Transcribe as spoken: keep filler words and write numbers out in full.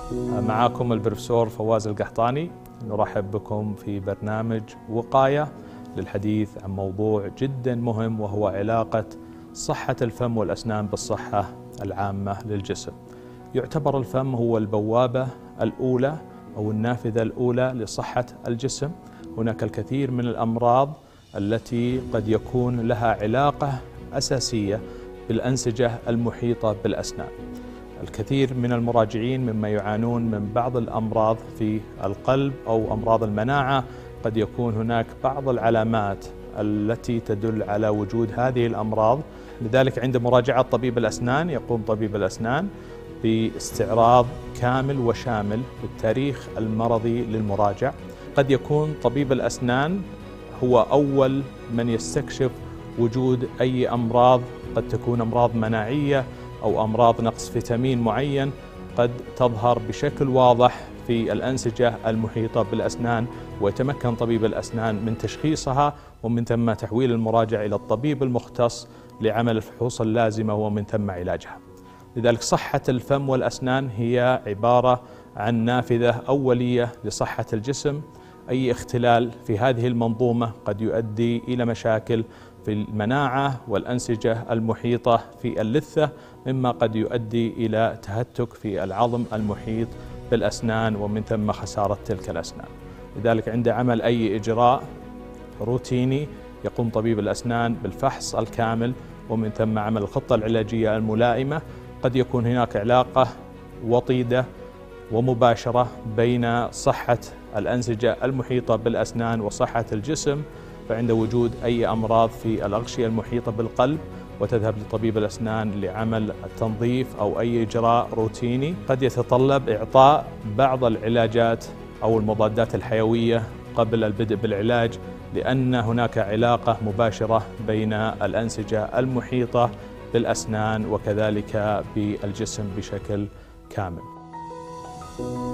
معاكم البروفيسور فواز القحطاني. نرحب بكم في برنامج وقاية للحديث عن موضوع جدا مهم، وهو علاقة صحة الفم والأسنان بالصحة العامة للجسم. يعتبر الفم هو البوابة الأولى أو النافذة الأولى لصحة الجسم. هناك الكثير من الأمراض التي قد يكون لها علاقة أساسية بالأنسجة المحيطة بالأسنان. الكثير من المراجعين مما يعانون من بعض الأمراض في القلب أو أمراض المناعة، قد يكون هناك بعض العلامات التي تدل على وجود هذه الأمراض. لذلك عند مراجعة طبيب الأسنان يقوم طبيب الأسنان باستعراض كامل وشامل بالتاريخ المرضي للمراجع. قد يكون طبيب الأسنان هو أول من يستكشف وجود أي أمراض، قد تكون أمراض مناعية أو أمراض نقص فيتامين معين قد تظهر بشكل واضح في الأنسجة المحيطة بالأسنان، ويتمكن طبيب الأسنان من تشخيصها ومن ثم تحويل المراجع إلى الطبيب المختص لعمل الفحوص اللازمة ومن ثم علاجها. لذلك صحة الفم والأسنان هي عبارة عن نافذة أولية لصحة الجسم. أي اختلال في هذه المنظومة قد يؤدي إلى مشاكل في المناعة والأنسجة المحيطة في اللثة، مما قد يؤدي إلى تهتك في العظم المحيط بالأسنان ومن ثم خسارة تلك الأسنان. لذلك عند عمل أي إجراء روتيني يقوم طبيب الأسنان بالفحص الكامل ومن ثم عمل الخطة العلاجية الملائمة. قد يكون هناك علاقة وطيدة ومباشرة بين صحة الأنسجة المحيطة بالأسنان وصحة الجسم، فعند وجود أي أمراض في الأغشية المحيطة بالقلب وتذهب لطبيب الأسنان لعمل التنظيف أو أي إجراء روتيني، قد يتطلب إعطاء بعض العلاجات أو المضادات الحيوية قبل البدء بالعلاج، لأن هناك علاقة مباشرة بين الأنسجة المحيطة بالأسنان وكذلك بالجسم بشكل كامل.